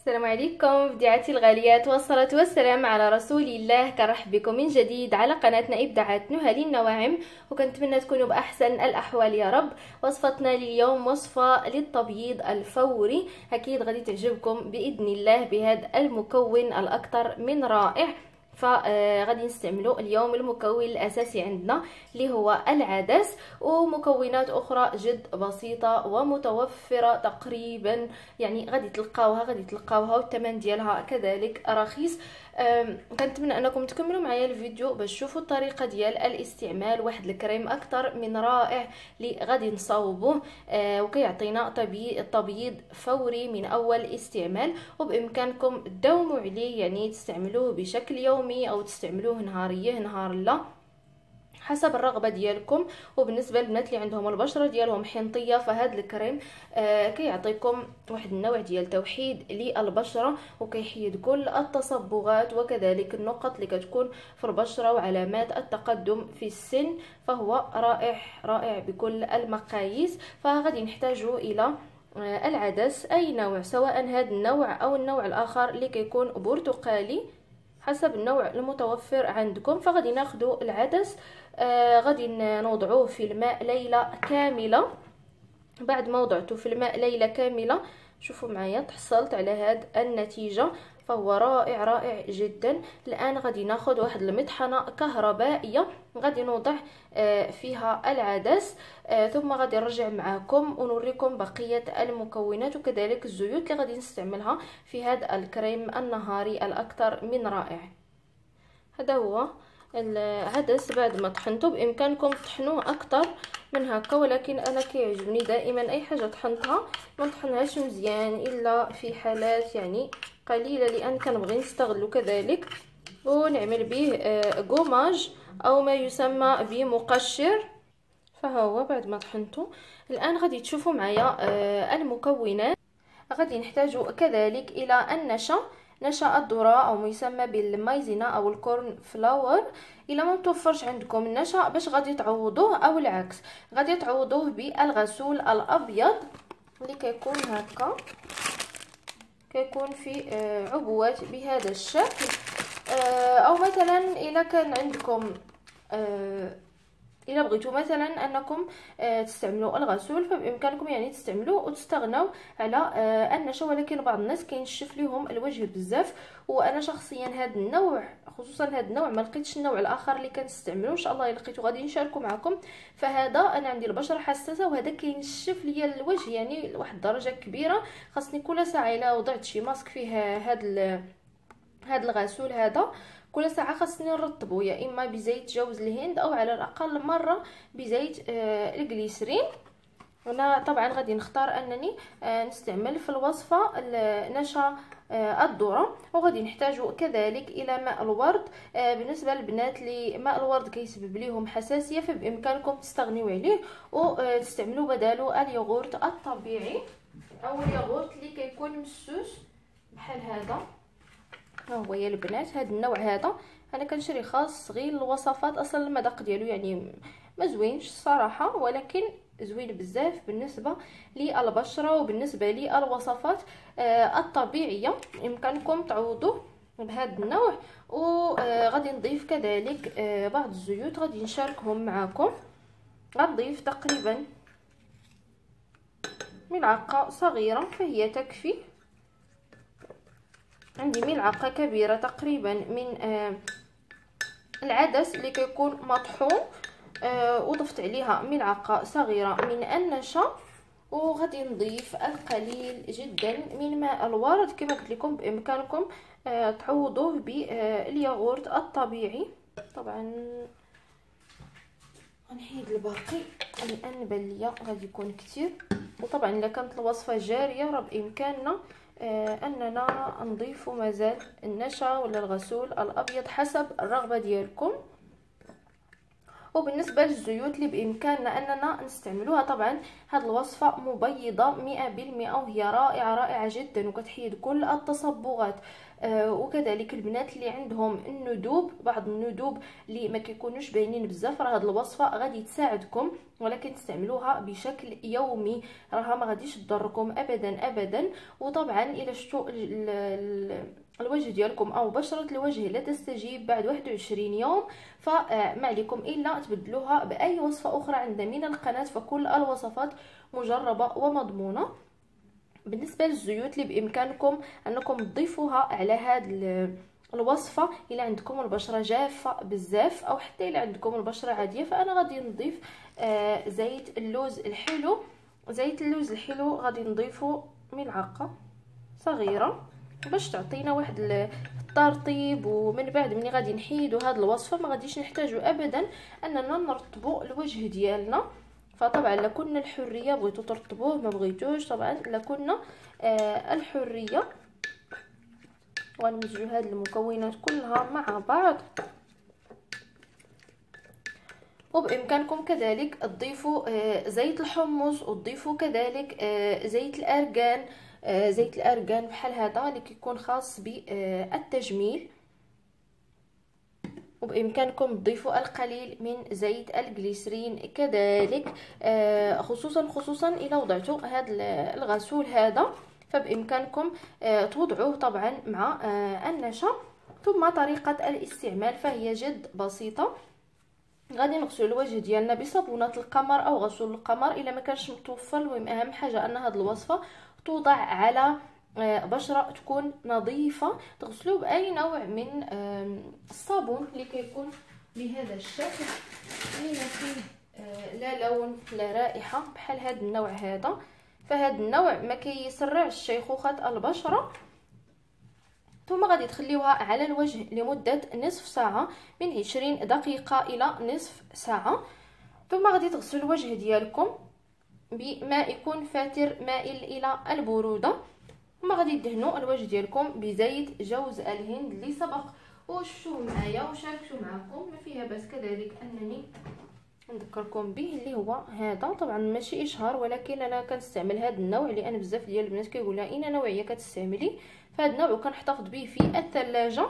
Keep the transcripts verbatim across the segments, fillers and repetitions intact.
السلام عليكم بديعتي الغاليات، والصلاة والسلام على رسول الله. كرحب بكم من جديد على قناتنا إبداعات نهى للنواعم، وكنتمنى تكونوا بأحسن الأحوال يا رب. وصفتنا لليوم وصفة للتبييض الفوري، أكيد غادي تعجبكم بإذن الله بهذا المكون الأكثر من رائع. فغادي نستعملوا اليوم المكون الاساسي عندنا اللي هو العدس، ومكونات اخرى جد بسيطه ومتوفره تقريبا، يعني غادي تلقاوها غادي تلقاوها والثمن ديالها كذلك رخيص. كنتمنى انكم تكملوا معايا الفيديو باش تشوفوا الطريقه ديال الاستعمال. واحد الكريم اكثر من رائع اللي غادي نصاوبوه وكيعطينا تبييض فوري من اول استعمال، وبامكانكم تداوموا عليه، يعني تستعملوه بشكل يومي او تستعملوه نهاريه نهار لا حسب الرغبه ديالكم. وبالنسبه للبنات اللي عندهم البشره ديالهم حنطيه، فهاد الكريم آه كيعطيكم واحد النوع ديال توحيد للبشره، وكيحيد كل التصبغات وكذلك النقط اللي كتكون في البشره وعلامات التقدم في السن. فهو رائع رائع بكل المقاييس. فغادي نحتاجوا الى آه العدس، اي نوع، سواء هذا النوع او النوع الاخر اللي كيكون برتقالي حسب النوع المتوفر عندكم. فغادي ناخذوا العدس، آه غادي نوضعوه في الماء ليله كامله. بعد ما وضعته في الماء ليله كامله، شوفوا معايا تحصلت على هاد النتيجه، فهو رائع رائع جدا. الان غادي ناخذ واحد المطحنه كهربائيه، غادي نوضع آه فيها العدس، آه ثم غادي نرجع معكم ونوريكم بقيه المكونات وكذلك الزيوت اللي غادي نستعملها في هذا الكريم النهاري الاكثر من رائع. هذا هو العدس بعد ما طحنته، بامكانكم تطحنوه اكثر من هكا، ولكن انا كيعجبني دائما اي حاجه طحنتها ما نطحنهاش مزيان الا في حالات يعني قليله، لان كنبغي نستغلو كذلك ونعمل به غوماج او ما يسمى بمقشر. فها هو بعد ما طحنته. الان غادي تشوفوا معايا المكونات. غادي نحتاج كذلك الى النشا، نشا الذرة او ما يسمى بالمايزينا او الكورن فلاور. الا ما متوفرش عندكم النشا باش غادي تعوضوه، او العكس غادي تعوضوه بالغسول الابيض اللي كيكون هكا، كيكون في عبوات بهذا الشكل. او مثلا الا كان عندكم الا بغيتوا مثلا انكم تستعملوا الغسول، فبامكانكم يعني تستعملوه وتستغنوا على النشا، ولكن بعض الناس كينشف لهم الوجه بزاف. وانا شخصيا هذا النوع، خصوصا هذا النوع، ما لقيتش النوع الاخر اللي كنستعملو، ان شاء الله الا لقيتو غادي نشاركو معكم. فهذا انا عندي البشره حساسه، وهذا كينشف ليا الوجه يعني لواحد الدرجه كبيره. خاصني كل ساعه الا وضعت شي ماسك فيه هذا هذا الغسول هذا، كل ساعه خاصني نرطبه يا اما بزيت جوز الهند او على الاقل مره بزيت آه الجليسرين. انا طبعا غادي نختار انني آه نستعمل في الوصفه نشا آه الذره. وغادي نحتاجو كذلك الى ماء الورد. آه بالنسبه للبنات اللي ماء الورد كيسبب ليهم حساسيه، فبامكانكم تستغنيو عليه وتستعملوا بداله اليogurt الطبيعي او اليogurt اللي كيكون مسوس بحال هذا. ها هو يا البنات، هذا النوع هذا انا كنشري خاص غير الوصفات، اصلا المذاق ديالو يعني ما زوينش الصراحه، ولكن زوين بزاف بالنسبه للبشره وبالنسبه للوصفات آه الطبيعيه. يمكنكم تعوضوه بهذا النوع. وغادي نضيف كذلك آه بعض الزيوت غادي نشاركهم معكم. غنضيف تقريبا ملعقه صغيره فهي تكفي. عندي ملعقه كبيره تقريبا من آه العدس اللي كيكون مطحون، آه وضفت عليها ملعقه صغيره من النشا، وغادي نضيف القليل جدا من ماء الورد. كما قلت لكم بامكانكم آه تعوضوه بالياغورت الطبيعي. طبعا غنحيد الباقي لان بان ليا غادي يكون كتير. وطبعا الا كانت الوصفه جاريه راه بامكاننا آه اننا نضيف مازال النشا ولا الغسول الابيض حسب الرغبه ديالكم. وبالنسبه للزيوت اللي بامكاننا اننا نستعملوها، طبعا هذه الوصفه مبيضه مئة بالمئة وهي رائعه رائعه جدا وكتحيد كل التصبغات. آه وكذلك البنات اللي عندهم الندوب، بعض الندوب اللي ما كيكونوش باينين بزاف، راه هذه الوصفه غادي تساعدكم، ولكن تستعملوها بشكل يومي راها ما غاديش تضركم ابدا ابدا. وطبعا الى شفتوا الوجه ديالكم او بشره الوجه لا تستجيب بعد واحد وعشرين يوم، فما عليكم الا تبدلوها باي وصفه اخرى عندنا من القناه، فكل الوصفات مجربه ومضمونه. بالنسبه للزيوت اللي بامكانكم انكم تضيفوها على هذه الوصفه، الى عندكم البشره جافه بزاف او حتى الى عندكم البشره عاديه، فانا غادي نضيف آه زيت اللوز الحلو. زيت اللوز الحلو غادي نضيفه ملعقه صغيره باش تعطينا واحد الترطيب، ومن بعد ملي غادي نحيدوا هذه الوصفه ما غاديش نحتاجوا ابدا اننا نرطبوا الوجه ديالنا. فطبعا لكنا الحريه، بغيتو ترطبوه ما بغيتوش طبعا لكنا آه الحريه. ونمزجوا هذه المكونات كلها مع بعض. وبامكانكم كذلك تضيفوا آه زيت الحمص، وتضيفوا كذلك آه زيت الارغان. آه زيت الارغان بحال هذا اللي كيكون خاص بالتجميل. وبامكانكم تضيفوا القليل من زيت الجليسرين كذلك، آه خصوصا خصوصا الى وضعتوا هذا الغسول هذا، فبامكانكم آه توضعوه طبعا مع آه النشا. ثم طريقه الاستعمال فهي جد بسيطه. غادي نغسلوا الوجه ديالنا بصابونه القمر او غسول القمر الا ما كانش متوفر. المهم اهم حاجه ان هذه الوصفه توضع على بشره تكون نظيفه، تغسلوه باي نوع من الصابون اللي كيكون بهذا الشكل، اللي ما فيه لا لون لا رائحه، بحال هذا النوع هذا. فهذا النوع ما كيسرعش شيخوخه البشره. ثم غادي تخليوها على الوجه لمده نصف ساعه، من عشرين دقيقه الى نصف ساعه. ثم غادي تغسلوا الوجه ديالكم بماء يكون فاتر مائل الى البروده. ثم غادي تدهنوا الوجه ديالكم بزيت جوز الهند اللي سبق وشفتوه معايا وشاركته معكم، ما فيها باس كذلك انني نذكركم به اللي هو هذا. طبعا ماشي اشهار، ولكن انا كنستعمل هذا النوع لان بزاف ديال البنات كيقولوا لها اين نوعيه كتستعملي، فهذا النوع وكنحتفظ به في الثلاجه.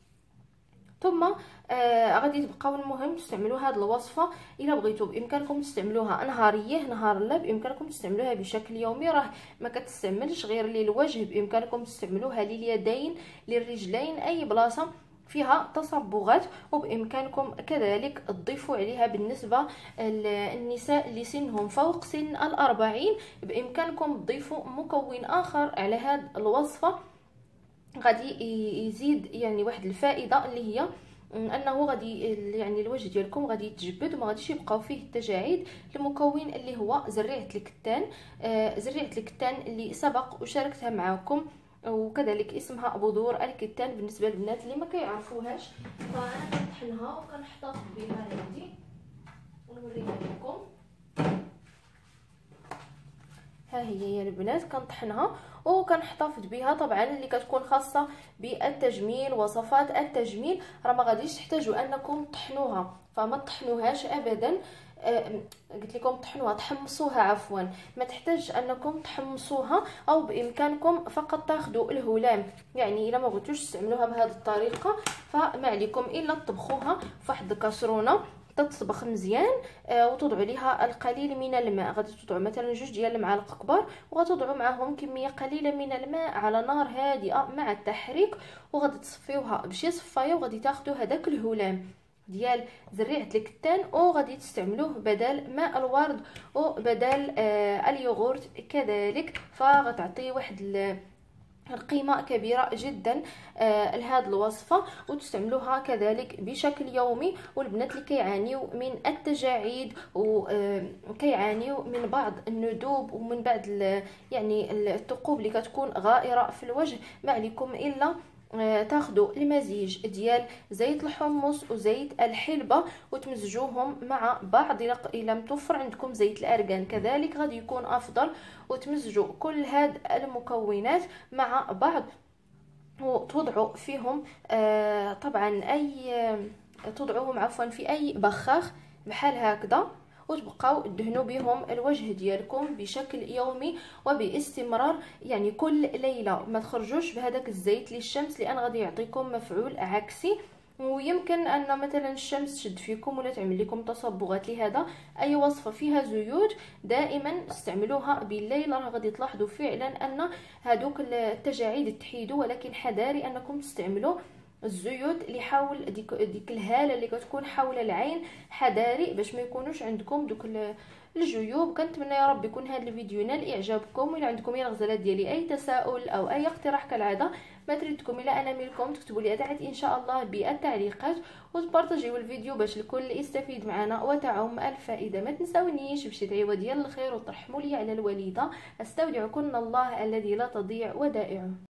ثم آه غادي تبقاو المهم تستعملوا هذه الوصفه الا بغيتوا. بامكانكم تستعملوها نهاريه نهار لا، بامكانكم تستعملوها بشكل يومي، راه ما كتستعملش غير للوجه، بامكانكم تستعملوها لليدين للرجلين، اي بلاصه فيها تصبغات. وبامكانكم كذلك تضيفوا عليها بالنسبه للنساء اللي سنهم فوق سن الأربعين، بامكانكم تضيفوا مكون اخر على هذه الوصفه غادي يزيد يعني واحد الفائده، اللي هي انه غادي يعني الوجه ديالكم غادي يتجبد وما غاديش يبقاو فيه التجاعيد. المكون اللي هو زريعه الكتان. آه زريعه الكتان اللي سبق وشاركتها معكم، وكذلك اسمها بذور الكتان بالنسبه للبنات اللي ما كيعرفوهاش. فانا كنطحنها وكنحتفظ بها عندي ونوريها لكم. ها هي يا البنات كنطحنها وكنحتفظ بها. طبعا اللي كتكون خاصه بالتجميل، وصفات التجميل راه ما غاديش تحتاجوا انكم تطحنوها، فما تطحنوهاش ابدا. آه قلت لكم طحنوها تحمصوها عفوا، ما تحتاج انكم تحمصوها، او بامكانكم فقط تاخذوا الهلام. يعني الا ما بغيتوش تستعملوها بهذه الطريقه فما عليكم الا تطبخوها في واحد الكاسرونه تطبخ مزيان، آه وتوضعوا ليها القليل من الماء. غادي توضعوا مثلا جوج ديال المعالق كبار وغتوضعوا معهم كميه قليله من الماء على نار هادئه مع التحريك، وغادي تصفيوها بشي صفايه، وغادي تاخذوا هذاك الهلام ديال زريعه الكتان وغادي تستعملوه بدل ماء الورد وبدل آه اليوغورت كذلك، فغتعطي واحد القيمة كبيرة جدا آه لهذه الوصفة، وتستعملوها كذلك بشكل يومي. والبنات اللي كيعانيو من التجاعيد وكيعانيو من بعض الندوب ومن بعض يعني الثقوب اللي كتكون غائرة في الوجه، ما عليكم إلا تاخذوا المزيج ديال زيت الحمص وزيت الحلبة وتمزجوهم مع بعض. الا متوفر عندكم زيت الارغان كذلك غادي يكون افضل، وتمزجوا كل هاد المكونات مع بعض وتوضعوا فيهم آه طبعا اي آه توضعوهم عفوا في اي بخاخ بحال هكذا، وتبقاو تدهنوا بهم الوجه ديالكم بشكل يومي وباستمرار، يعني كل ليله ما تخرجوش بهذاك الزيت للشمس، لان غادي يعطيكم مفعول عكسي، ويمكن ان مثلا الشمس تشد فيكم ولا تعمل لكم تصبغات. لهذا اي وصفه فيها زيوت دائما استعملوها بالليل، راه غادي تلاحظوا فعلا ان هذوك التجاعيد تحيدوا، ولكن حذاري انكم تستعملوا الزيوت اللي حول ديك ديك الهاله اللي كتكون حول العين، حذاري باش ما يكونوش عندكم دوك الجيوب. كنتمنى يا رب يكون هذا الفيديو نال اعجابكم، والى عندكم يا الغزالات ديالي اي تساؤل او اي اقتراح كالعاده ما تردكم الى اناملكم، تكتبوا لي تحت ان شاء الله بالتعليقات، وتبارطاجيو الفيديو باش الكل يستفيد معنا وتعم الفائده. ما تنساونيش بشي دعوه ديال الخير وترحموا لي على الوالده. استودعكن الله الذي لا تضيع ودائعه.